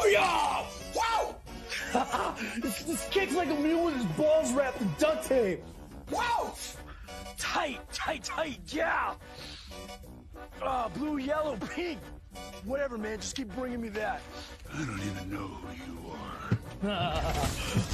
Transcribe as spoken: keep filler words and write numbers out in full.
Booyah! Wow! this, this kicks like a mule with his balls wrapped in duct tape. Wow! Tight, tight, tight, yeah! Uh, blue, yellow, pink. Whatever, man, just keep bringing me that. I don't even know who you are.